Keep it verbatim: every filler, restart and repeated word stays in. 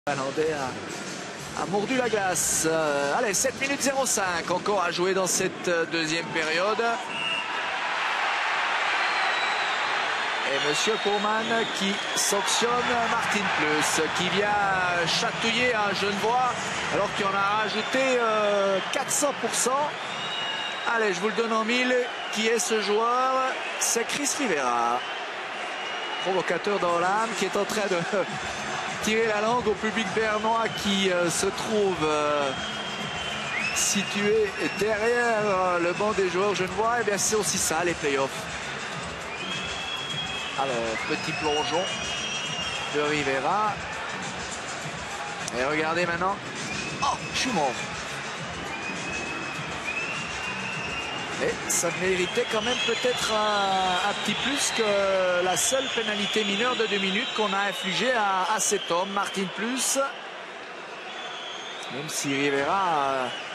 Finlandais a, a mordu la glace. Euh, allez, sept minutes zéro cinq encore à jouer dans cette deuxième période. Et Monsieur Kourman qui sanctionne Martin Plus, qui vient chatouiller un Genevois alors qu'il en a rajouté euh, quatre cents pour cent. Allez, je vous le donne en mille. Qui est ce joueur? C'est Chris Rivera, provocateur dans l'âme, qui est en train de tirer la langue au public bernois qui euh, se trouve euh, situé derrière euh, le banc des joueurs genevois. Et bien c'est aussi ça les playoffs. Alors, petit plongeon de Rivera. Et regardez maintenant. Oh, je suis mort. Et ça méritait quand même peut-être un, un petit plus que la seule pénalité mineure de deux minutes qu'on a infligée à, à cet homme, Martin Plus. Même si Rivera...